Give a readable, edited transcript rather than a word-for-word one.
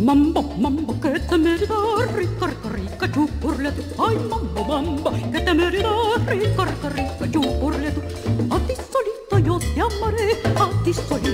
Mambo, mambo, que te me da rica, rica, rica, chupurle tú. Ay, mambo, mambo, que te me da rica, rica, rica, chupurle tú. A ti solito yo te amaré, a ti solito